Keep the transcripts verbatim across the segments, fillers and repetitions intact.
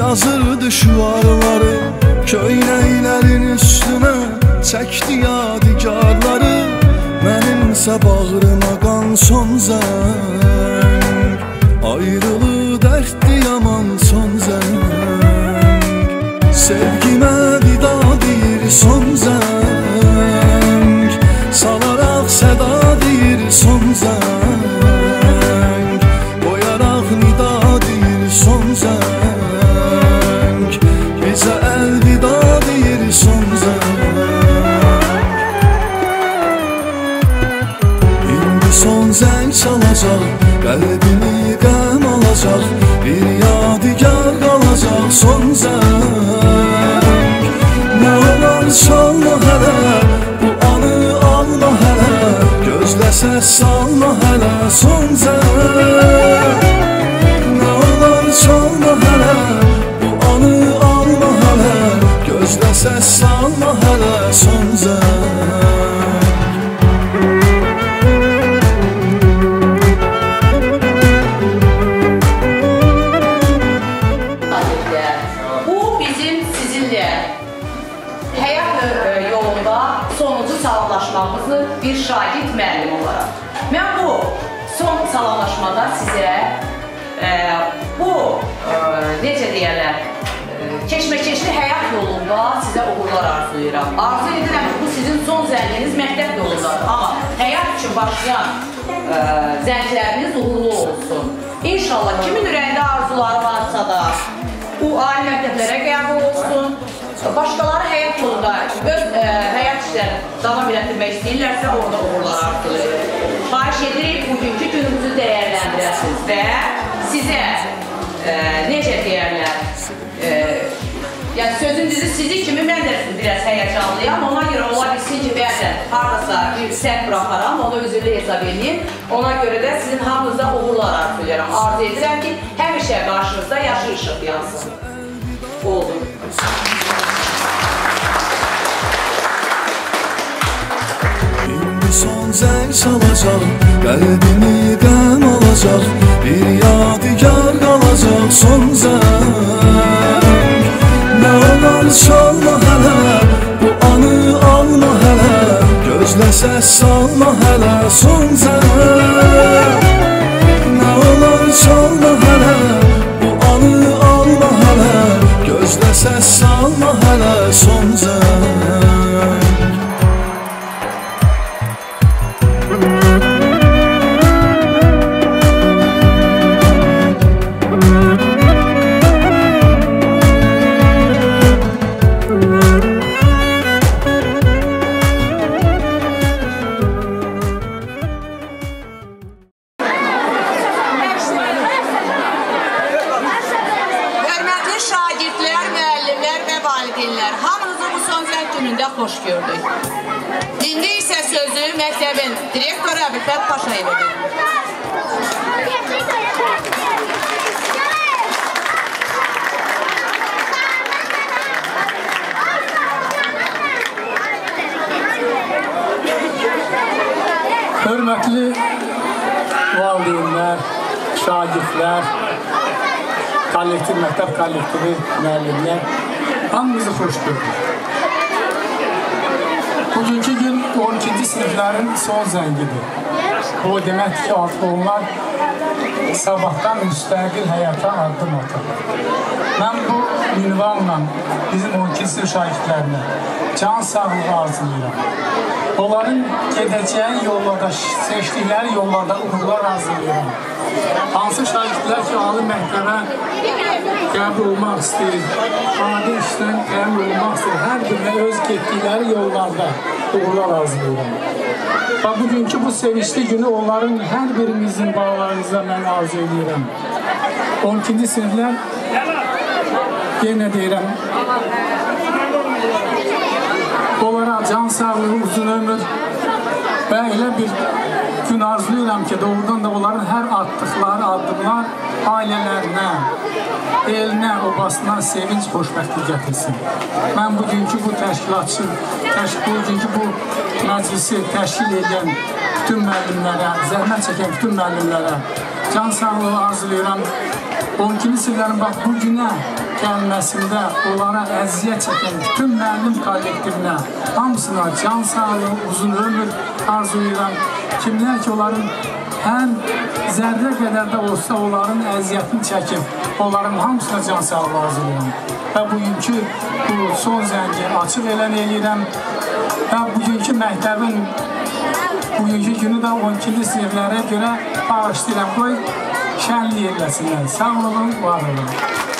yazırdı şuarları, köynəklərin üstünə çəkdi yadigarları. Mənimsə bağrıma qan son zəng, ayrılı dərddi yaman son zəng. Sevgimə vida deyir son zəng, salaraq səda deyir son zəng, qoyaraq nida deyir son zəng, bizə əlvida deyir son zəng. İndi son zəng çalacaq, qəlbimi qəm alacaq, bir yadigar qalacaq son zəng. Nə olar çalma hələ, bu anı alma hələ, gözlə səs salma hələ son zəng. Nə olar çalma hələ, bu anı alma hələ, gözlə səs salma hələ son zəng. Bir şagird müəllim olaraq. Mən bu son salamlaşmada sizə e, bu e, necə deyərlər, e, keşməkeşli həyat yolunda sizə uğurlar arzulayıram. Arzu edirəm ki, bu sizin son zənginiz məktəb yolundadır. Amma həyat üçün başlayan e, zəngləriniz uğurlu olsun. İnşallah kimin ürəyində arzuları varsa da bu ali məktəblərə qəbul olsun. Başqaları həyat yolunda öz e, həyat işlərini davam etdirmək istəyirlərsə orada uğurlar arzulayır. Xahiş edirik, bugünkü günümüzü dəyərləndirəsiniz və sizə e, necə deyərlər, e, yəni sözün düzü sizi kimi mən də biraz həyəcanlıyam, ona görə ola bilsin ki, bəzən haradasa bir səhv buraxaram, onu üzrlü hesab edeyim. Ona görə də sizin hamınıza uğurlar arzulayıram. Arzu edirəm ki, həmişə qarşınızda yaşıl işıq yansın. Oldu. Son zəng çalacaq, qəlbimi qəm alacaq, bir yadigar qalacaq son zəng. Nə olar çalma hələ, bu anı alma hələ, gözlə səs salma hələ son zəng. Nə olar çalma hələ, bu anı alma hələ, gözlə səs salma hələ son zəng. Xoş gördük. İndi isə sözü məktəbin direktoru Əbülfət Paşayevidir. Hörmətli valideynlər, şagirdlər, kollektiv, məktəb kollektivi, müəllimlər, hamımızı xoş gördük. Bugünkü gün on ikinci siniflərin son zəngidir. O deməkdir ki, artıq onlar sabahdan müstəqil həyata addım atır. Mən bu ünvanla bizim on ikinci sinif şagirdlərinə can sağlığı arzulayıram. Onların gedəcəyi yollarda, seçdikləri yollarda uğurlar arzulayıram. Hansı şagirdlər ki, ali məktəbə qəbul olmaq istəyir, adi işdən qəbul olmaq istəyir, hər birinə öz getdikləri yollarda uğurlar arzulayıram. Və bugünkü bu sevinçli günü onların hər birimizin bağlarınızda mən arzu edirəm. on ikinci siniflər, yenə deyirəm, onlara can sağlığı, uzun ömür və elə bir gün arzulayıram ki, doğrudan da onların hər atdıqları addımlar ailələrinə, elinə, obasına sevinç, xoşbəxtlik gətirsin. Mən bugünkü bu təşkilatçı, bugünkü bu məclisi təşkil edən bütün müəllimlərə, zəhmət çəkən bütün müəllimlərə can sağlığı arzulayıram. on ikinci siniflərin bax bu günə gəlməsində onlara əziyyət çəkən bütün müəllim kollektivinə, hamısına can sağlığı, uzun ömür arzulayıram. Kimlər ki, onların həm zərrə qədər də olsa onların əziyyətini çəkib, onların hamısına can sağlığı arzulayıram. Və bugünkü bu son zəngi açıq elan edirəm və bugünkü məktəbin bugünkü günü də on ikinci siniflərə görə bağışlayıram. Qoy şənlik eləsinlər. Sağ olun, var olun.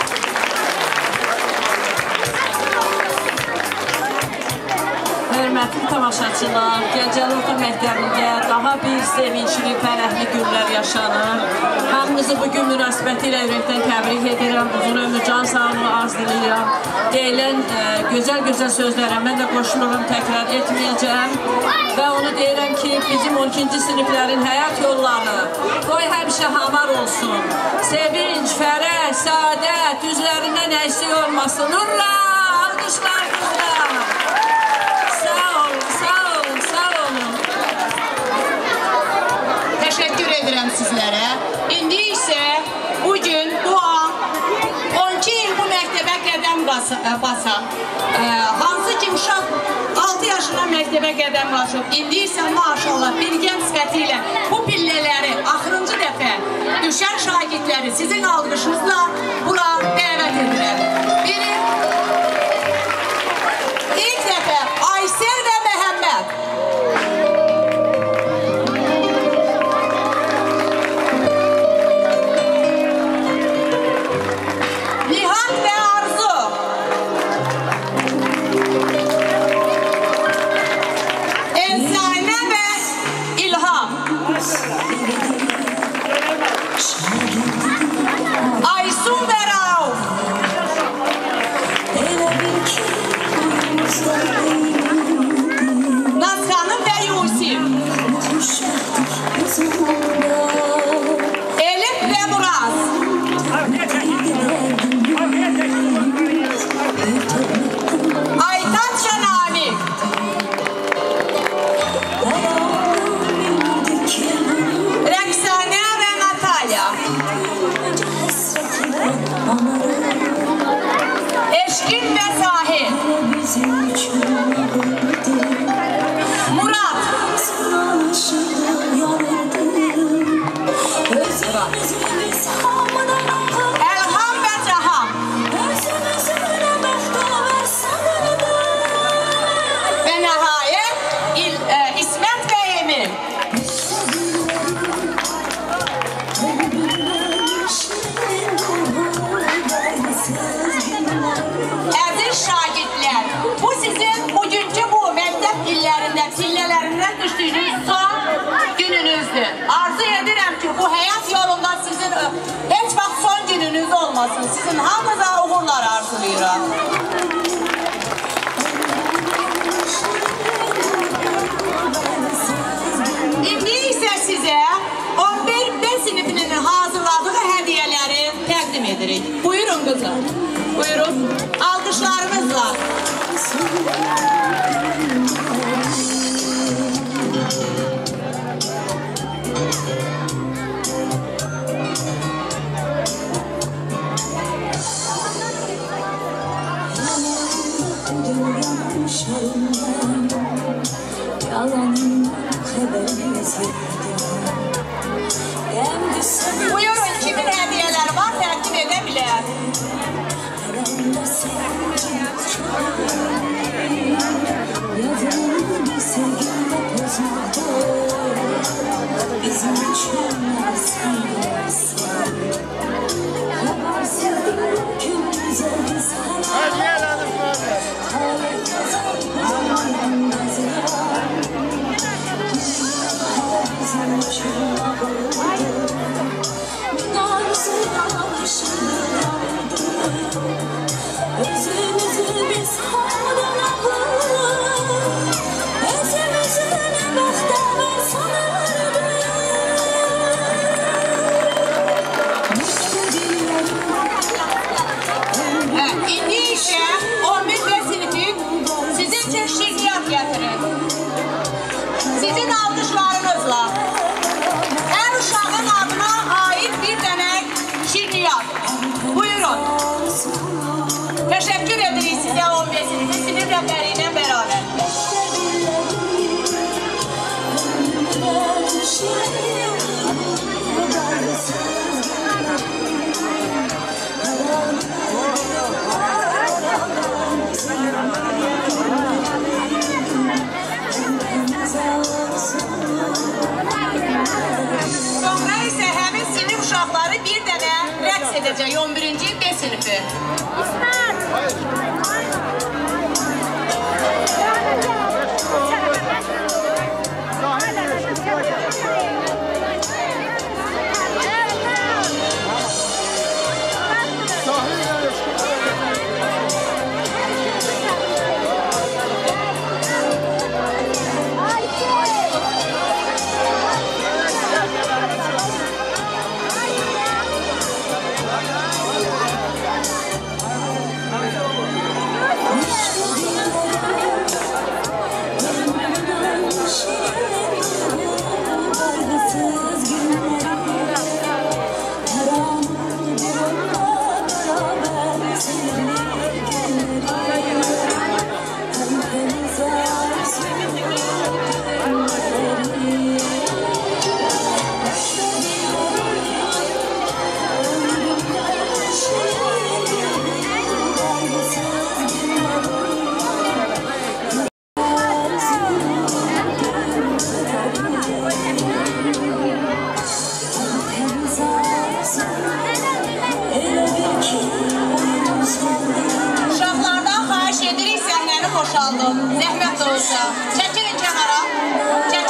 Hörmətli tamaşaçılar, Gəncəli Orta Məktəbində daha bir sevincli, fərəhli günlər yaşanır. Hamınızı bugün münasibəti ilə ürəkdən təbrik edirəm, uzun ömür, can sağlığı arzulayıram. Deyilən gözəl-gözəl sözlərə mən də qoşulurum, təkrar etməyəcəm. Və onu deyirəm ki, bizim on ikinci siniflərin həyat yolları qoy həmişə hamar olsun. Sevinç, fərəh, səadət, üzlərindən əksik olmasın. Hurra! Alqışlar bizlər! Sağ olun, sağ olun, sağ olun. Təşəkkür edirəm sizlərə. İndi isə bugün, bu an on iki il bu məktəbə qədəm basan, hansı ki uşaq altı yaşına məktəbə qədəm basıb, indi isə maşallah bir gənc sifəti ilə bu pillələri axırıncı dəfə düşən şagirdləri sizin alqışınızla bura dəvət edirəm. Biri ilk dəfə Aysel və Məhəmməd. Nihat və Arzu. Elzanə və İlham. Aysun və Rauf. Nazxanım və Yusif. Elif və Muraz. Aytaç və Namik. Rəqsanə və Natalya. Eşkin və Zahid. Murat. Elham və Cahan. Və nəhayət İsmət və Emin. Əziz şagirdlər, bu sizin bugünkü bu məktəb illərində, pillələrindən düşdüyünüz son gününüzdür. Arzu edirəm ki, bu həyat yolunda sizin heç vaxt son gününüz olmasın. Sizin hamınıza uğurlar arzulayıram. İndi isə sizə on bir B sinifinin hazırladığı hədiyələri təqdim edirik. Buyurun qızım, buyurun. Alqışlarınızla. Buyurun, kimin hədiyələri var, təqdim edə bilər. İndi isə on bir B sinifi sizin üçün şirniyyat gətirir. Sizin alqışlarınızla hər uşağın adına aid bir dənə şirniyyat. Buyurun. rəhbəri ilə bərabər. Sonra isə həmin sinif uşaqları bir dənə rəqs edəcək on birinci B sinifi. Uşaqlardan xahiş edirik səhnəni boşaldın. Zəhmət olsa. Çəkilin kənara. Çəkilin.